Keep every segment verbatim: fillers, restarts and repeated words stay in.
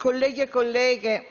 colleghi e colleghe,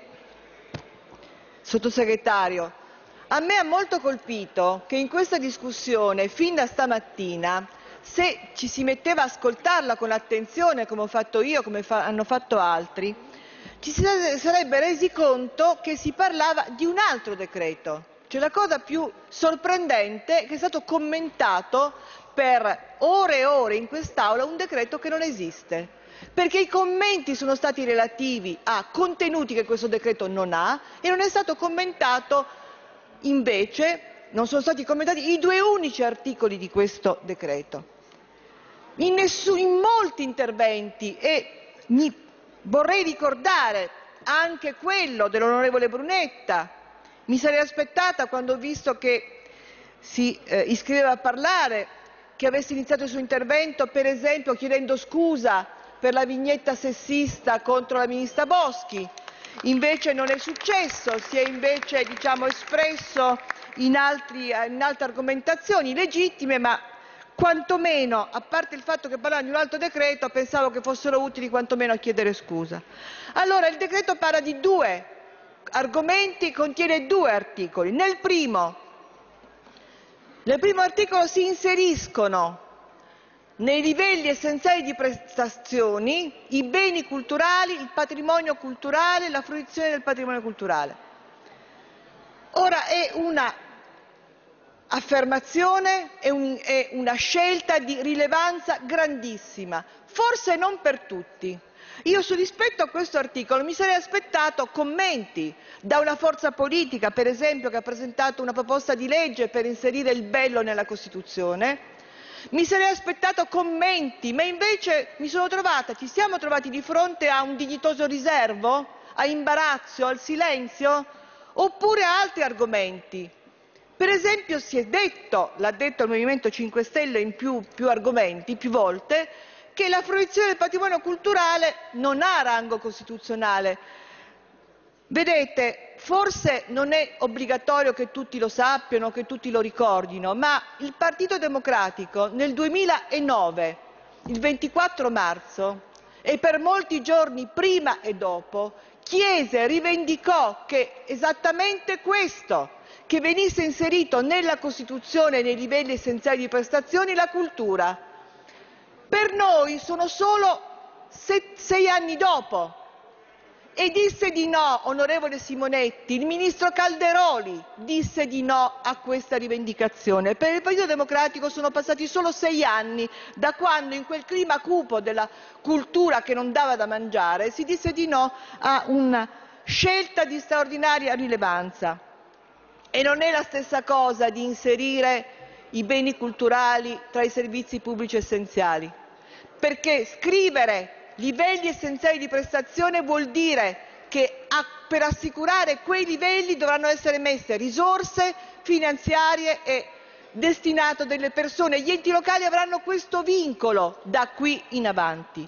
Sottosegretario, a me ha molto colpito che in questa discussione, fin da stamattina, se ci si metteva a ascoltarla con attenzione, come ho fatto io, come fa hanno fatto altri, ci si sarebbe resi conto che si parlava di un altro decreto. Cioè, la cosa più sorprendente è che è stato commentato per ore e ore in quest'Aula un decreto che non esiste, perché i commenti sono stati relativi a contenuti che questo decreto non ha e non è stato commentato invece, non sono stati commentati i due unici articoli di questo decreto. In, nessun, in molti interventi, e mi vorrei ricordare anche quello dell'onorevole Brunetta, mi sarei aspettata, quando ho visto che si eh, iscriveva a parlare, che avesse iniziato il suo intervento per esempio chiedendo scusa per la vignetta sessista contro la ministra Boschi. Invece non è successo, si è invece diciamo, espresso in, altri, in altre argomentazioni legittime, ma quantomeno, a parte il fatto che parlavano di un altro decreto, pensavo che fossero utili quantomeno a chiedere scusa. Allora, il decreto parla di due argomenti, contiene due articoli. Nel primo, nel primo articolo si inseriscono nei livelli essenziali di prestazioni i beni culturali, il patrimonio culturale, la fruizione del patrimonio culturale. Ora è una affermazione, è, un, è una scelta di rilevanza grandissima, forse non per tutti. Io su rispetto a questo articolo mi sarei aspettato commenti da una forza politica, per esempio, che ha presentato una proposta di legge per inserire il bello nella Costituzione. Mi sarei aspettato commenti, ma invece mi sono trovata, ci siamo trovati di fronte a un dignitoso riservo, a imbarazzo, al silenzio, oppure a altri argomenti. Per esempio si è detto, l'ha detto il Movimento cinque Stelle in più, più argomenti, più volte, che la fruizione del patrimonio culturale non ha rango costituzionale. Vedete, forse non è obbligatorio che tutti lo sappiano, che tutti lo ricordino, ma il Partito Democratico nel duemilanove, il ventiquattro marzo, e per molti giorni prima e dopo, chiese e rivendicò che esattamente questo, che venisse inserito nella Costituzione nei livelli essenziali di prestazioni la cultura. Per noi sono solo sei anni dopo. E disse di no, onorevole Simonetti, il ministro Calderoli disse di no a questa rivendicazione. Per il Partito Democratico sono passati solo sei anni da quando in quel clima cupo della cultura che non dava da mangiare si disse di no a una scelta di straordinaria rilevanza. E non è la stessa cosa di inserire i beni culturali tra i servizi pubblici essenziali, perché scrivere livelli essenziali di prestazione vuol dire che per assicurare quei livelli dovranno essere messe risorse finanziarie e destinate delle persone. Gli enti locali avranno questo vincolo da qui in avanti.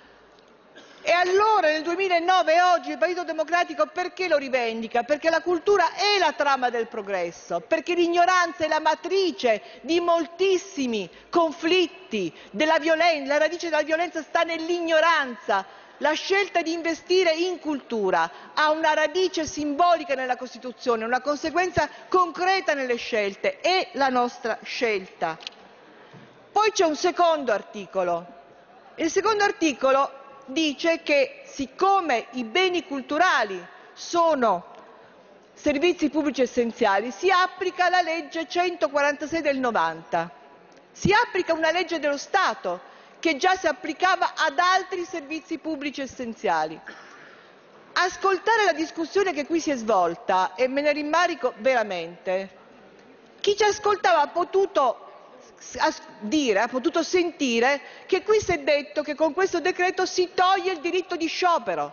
E allora nel duemilanove e oggi il Partito Democratico perché lo rivendica? Perché la cultura è la trama del progresso, perché l'ignoranza è la matrice di moltissimi conflitti, della violenza, la radice della violenza sta nell'ignoranza. La scelta di investire in cultura ha una radice simbolica nella Costituzione, una conseguenza concreta nelle scelte, è la nostra scelta. Poi c'è un secondo articolo. Il secondo articolo dice che siccome i beni culturali sono servizi pubblici essenziali si applica la legge centoquarantasei del novanta, si applica una legge dello Stato che già si applicava ad altri servizi pubblici essenziali. Ascoltare la discussione che qui si è svolta, e me ne rimmarico veramente, chi ci ascoltava ha potuto dire, ha potuto sentire che qui si è detto che con questo decreto si toglie il diritto di sciopero,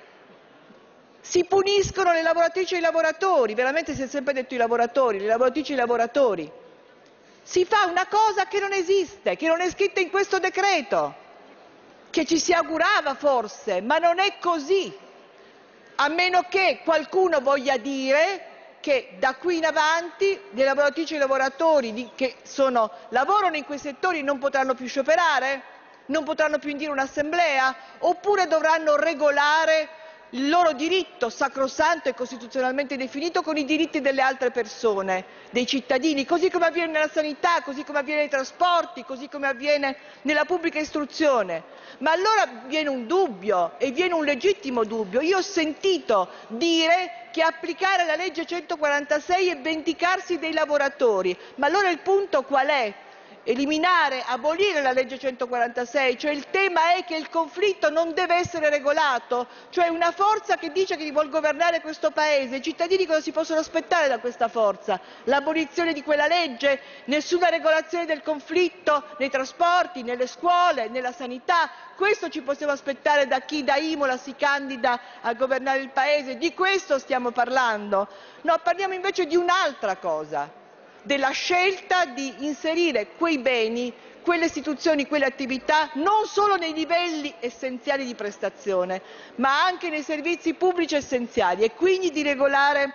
si puniscono le lavoratrici e i lavoratori, veramente si è sempre detto i lavoratori, le lavoratrici e i lavoratori, si fa una cosa che non esiste, che non è scritta in questo decreto, che ci si augurava forse, ma non è così, a meno che qualcuno voglia dire che da qui in avanti le lavoratrici e i lavoratori che sono, lavorano in quei settori non potranno più scioperare? Non potranno più indire un'assemblea? Oppure dovranno regolare il loro diritto sacrosanto e costituzionalmente definito con i diritti delle altre persone, dei cittadini, così come avviene nella sanità, così come avviene nei trasporti, così come avviene nella pubblica istruzione. Ma allora viene un dubbio, e viene un legittimo dubbio. Io ho sentito dire che applicare la legge centoquarantasei è vendicarsi dei lavoratori. Ma allora il punto qual è? Eliminare, abolire la legge centoquarantasei, cioè il tema è che il conflitto non deve essere regolato, cioè una forza che dice che vuol governare questo Paese, i cittadini cosa si possono aspettare da questa forza? L'abolizione di quella legge? Nessuna regolazione del conflitto nei trasporti, nelle scuole, nella sanità? Questo ci possiamo aspettare da chi da Imola si candida a governare il Paese? Di questo stiamo parlando? No, parliamo invece di un'altra cosa, della scelta di inserire quei beni, quelle istituzioni, quelle attività non solo nei livelli essenziali di prestazione, ma anche nei servizi pubblici essenziali, e quindi di regolare,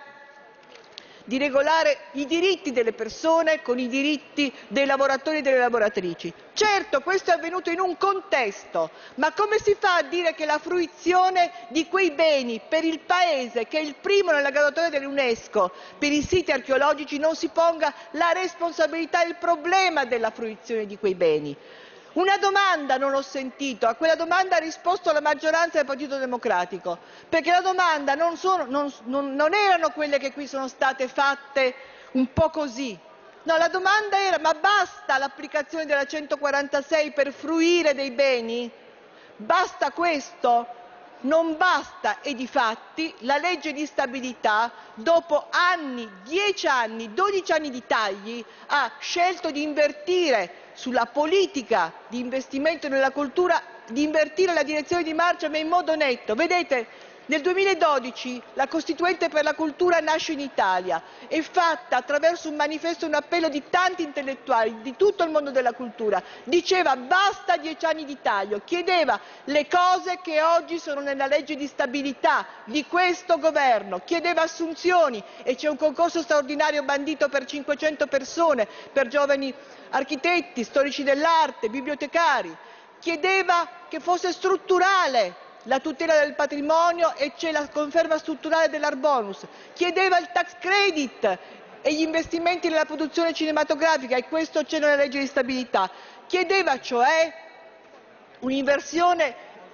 di regolare i diritti delle persone con i diritti dei lavoratori e delle lavoratrici. Certo, questo è avvenuto in un contesto, ma come si fa a dire che la fruizione di quei beni per il Paese, che è il primo nella graduatoria dell'UNESCO per i siti archeologici, non si ponga la responsabilità e il problema della fruizione di quei beni? Una domanda non ho sentito, a quella domanda ha risposto la maggioranza del Partito Democratico, perché la domanda non, sono, non, non, non erano quelle che qui sono state fatte un po' così. No, la domanda era: ma basta l'applicazione della centoquarantasei per fruire dei beni? Basta questo? Non basta, e difatti la legge di stabilità, dopo anni, dieci anni, dodici anni di tagli, ha scelto di invertire sulla politica di investimento nella cultura, di invertire la direzione di marcia, ma in modo netto. Vedete, nel duemiladodici la Costituente per la cultura nasce in Italia, è fatta attraverso un manifesto e un appello di tanti intellettuali di tutto il mondo della cultura. Diceva basta dieci anni di taglio, chiedeva le cose che oggi sono nella legge di stabilità di questo governo, chiedeva assunzioni, e c'è un concorso straordinario bandito per cinquecento persone, per giovani architetti, storici dell'arte, bibliotecari, chiedeva che fosse strutturale la tutela del patrimonio, e c'è la conferma strutturale dell'Art Bonus, chiedeva il tax credit e gli investimenti nella produzione cinematografica, e questo c'è nella legge di stabilità, chiedeva cioè un'inversione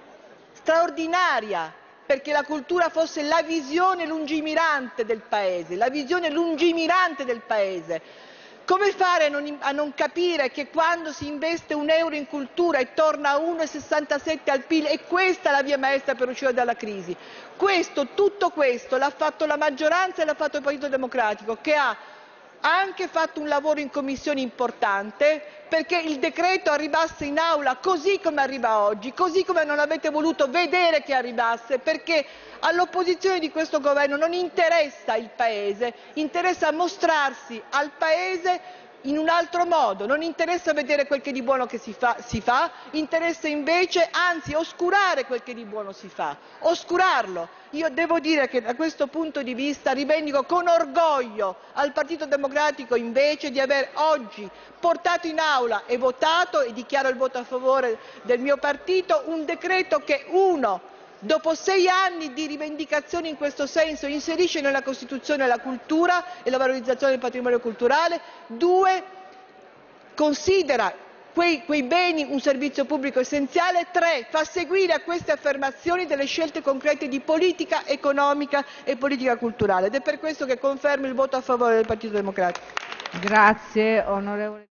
straordinaria perché la cultura fosse la visione lungimirante del Paese, la visione lungimirante del Paese. Come fare a non, a non capire che quando si investe un euro in cultura e torna a uno virgola sessantasette al P I L, è questa la via maestra per uscire dalla crisi? Questo, tutto questo l'ha fatto la maggioranza e l'ha fatto il Partito Democratico, che ha anche fatto un lavoro in commissione importante perché il decreto arrivasse in aula così come arriva oggi, così come non avete voluto vedere che arrivasse, perché all'opposizione di questo governo non interessa il Paese, interessa mostrarsi al Paese in un altro modo, non interessa vedere quel che di buono che si fa, si fa, interessa invece, anzi, oscurare quel che di buono si fa, oscurarlo. Io devo dire che da questo punto di vista rivendico con orgoglio al Partito Democratico invece di aver oggi portato in aula e votato, e dichiaro il voto a favore del mio partito, un decreto che, uno, dopo sei anni di rivendicazioni in questo senso, inserisce nella Costituzione la cultura e la valorizzazione del patrimonio culturale, due, considera quei, quei beni un servizio pubblico essenziale, tre, fa seguire a queste affermazioni delle scelte concrete di politica economica e politica culturale, ed è per questo che confermo il voto a favore del Partito Democratico. Grazie, onorevole.